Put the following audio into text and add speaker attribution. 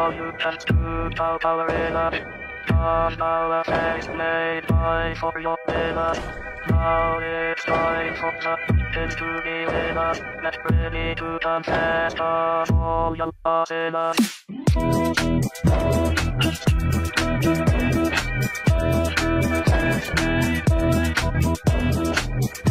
Speaker 1: all you can do to power it up. Cause now a face made by for your villa. Now it's time for the kids to be with us. Let's ready to confess of all your sinners.